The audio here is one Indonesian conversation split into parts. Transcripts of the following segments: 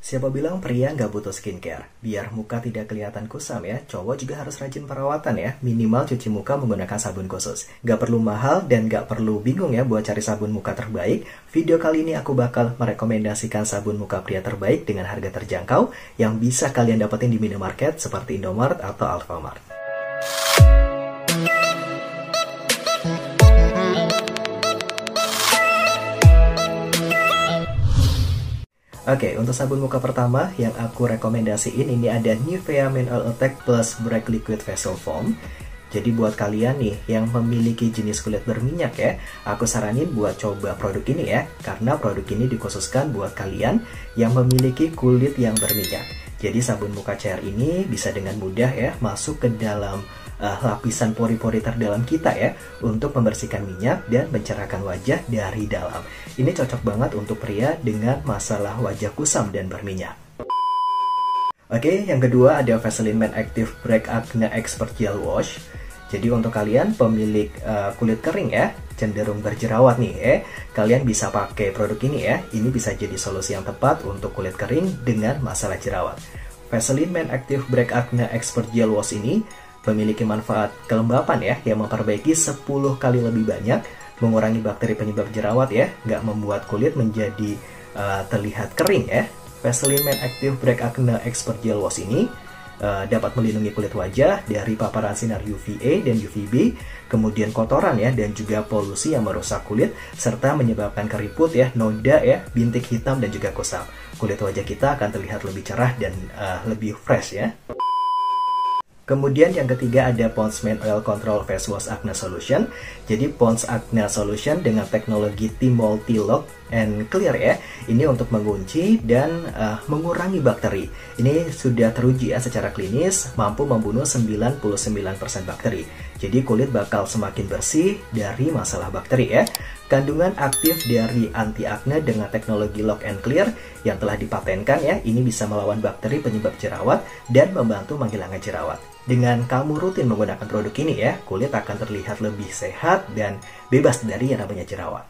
Siapa bilang pria nggak butuh skincare? Biar muka tidak kelihatan kusam ya, cowok juga harus rajin perawatan ya. Minimal cuci muka menggunakan sabun khusus. Nggak perlu mahal dan nggak perlu bingung ya buat cari sabun muka terbaik. Video kali ini aku bakal merekomendasikan sabun muka pria terbaik dengan harga terjangkau yang bisa kalian dapetin di minimarket seperti Indomaret atau Alfamart. Oke, untuk sabun muka pertama yang aku rekomendasiin ini ada Nivea Men Oil Attack Plus Break Liquid Facial Foam. Jadi buat kalian nih yang memiliki jenis kulit berminyak ya, aku saranin buat coba produk ini ya, karena produk ini dikhususkan buat kalian yang memiliki kulit yang berminyak. Jadi sabun muka cair ini bisa dengan mudah ya masuk ke dalam lapisan pori-pori terdalam kita ya untuk membersihkan minyak dan mencerahkan wajah dari dalam. Ini cocok banget untuk pria dengan masalah wajah kusam dan berminyak. Oke, yang kedua ada Vaseline Men Active Break Acne Expert Gel Wash. Jadi untuk kalian pemilik kulit kering ya, cenderung berjerawat nih kalian bisa pakai produk ini ya. Ini bisa jadi solusi yang tepat untuk kulit kering dengan masalah jerawat. Vaseline Men Active Break Acne Expert Gel Wash ini memiliki manfaat kelembapan ya, yang memperbaiki 10 kali lebih banyak, mengurangi bakteri penyebab jerawat ya, nggak membuat kulit menjadi terlihat kering ya. Vaseline Men Active Break Acne Expert Gel Wash ini dapat melindungi kulit wajah dari paparan sinar UVA dan UVB, kemudian kotoran ya, dan juga polusi yang merusak kulit, serta menyebabkan keriput ya, noda ya, bintik hitam dan juga kusam. Kulit wajah kita akan terlihat lebih cerah dan lebih fresh ya. Kemudian yang ketiga ada Pond's Men Oil Control Face Wash Acne Solution. Jadi Pond's Acne Solution dengan teknologi Multi Lock and Clear ya. Ini untuk mengunci dan mengurangi bakteri. Ini sudah teruji ya secara klinis mampu membunuh 99% bakteri. Jadi kulit bakal semakin bersih dari masalah bakteri ya. Kandungan aktif dari anti akne dengan teknologi Lock and Clear yang telah dipatenkan ya, ini bisa melawan bakteri penyebab jerawat dan membantu menghilangkan jerawat. Dengan kamu rutin menggunakan produk ini ya, kulit akan terlihat lebih sehat dan bebas dari yang namanya jerawat.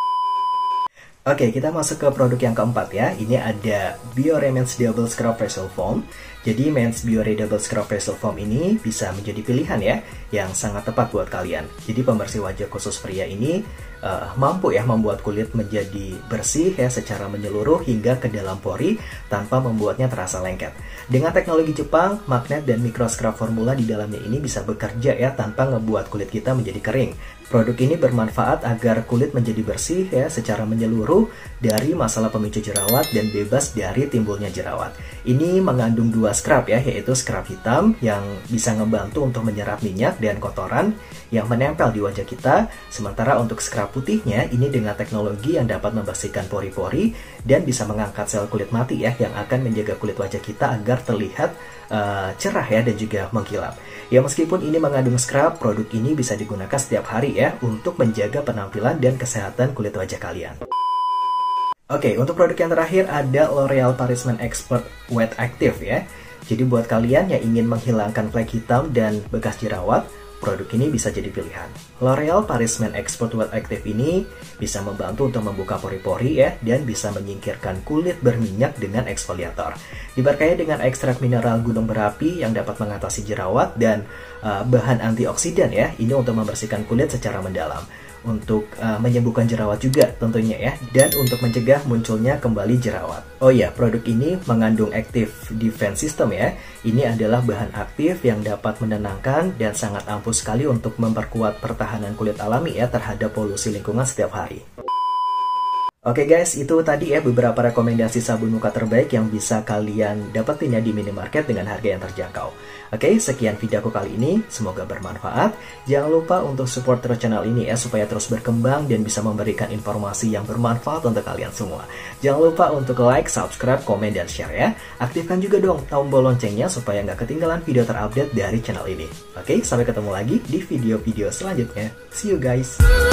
Oke, kita masuk ke produk yang keempat ya. Ini ada Biore Men's Double Scrub Facial Foam. Jadi Men's Biore Double Scrub Facial Foam ini bisa menjadi pilihan ya, yang sangat tepat buat kalian. Jadi pembersih wajah khusus pria ini mampu ya membuat kulit menjadi bersih ya secara menyeluruh hingga ke dalam pori tanpa membuatnya terasa lengket. Dengan teknologi Jepang, magnet dan micro scrub formula di dalamnya ini bisa bekerja ya tanpa ngebuat kulit kita menjadi kering. Produk ini bermanfaat agar kulit menjadi bersih ya secara menyeluruh dari masalah pemicu jerawat dan bebas dari timbulnya jerawat. Ini mengandung 2 scrub ya, yaitu scrub hitam yang bisa ngebantu untuk menyerap minyak dan kotoran yang menempel di wajah kita. Sementara untuk scrub putihnya ini dengan teknologi yang dapat membersihkan pori-pori dan bisa mengangkat sel kulit mati ya, yang akan menjaga kulit wajah kita agar terlihat cerah ya dan juga mengkilap. Ya meskipun ini mengandung scrub, produk ini bisa digunakan setiap hari ya untuk menjaga penampilan dan kesehatan kulit wajah kalian. Oke, untuk produk yang terakhir ada L'Oreal Paris Men Expert Wet Active ya. Jadi buat kalian yang ingin menghilangkan flek hitam dan bekas jerawat, produk ini bisa jadi pilihan. L'Oreal Paris Men Expert Wet Active ini bisa membantu untuk membuka pori-pori ya, dan bisa menyingkirkan kulit berminyak dengan eksfoliator. Diberkahi dengan ekstrak mineral gunung berapi yang dapat mengatasi jerawat dan bahan antioksidan ya. Ini untuk membersihkan kulit secara mendalam, untuk menyembuhkan jerawat juga tentunya ya, dan untuk mencegah munculnya kembali jerawat. Oh ya, produk ini mengandung Active Defense System ya. Ini adalah bahan aktif yang dapat menenangkan dan sangat ampuh sekali untuk memperkuat pertahanan kulit alami ya terhadap polusi lingkungan setiap hari. Oke guys, itu tadi ya beberapa rekomendasi sabun muka terbaik yang bisa kalian dapetin ya di minimarket dengan harga yang terjangkau. Oke, sekian videoku kali ini, semoga bermanfaat. Jangan lupa untuk support terus channel ini ya, supaya terus berkembang dan bisa memberikan informasi yang bermanfaat untuk kalian semua. Jangan lupa untuk like, subscribe, komen, dan share ya. Aktifkan juga dong tombol loncengnya supaya nggak ketinggalan video terupdate dari channel ini. Oke, sampai ketemu lagi di video-video selanjutnya. See you guys!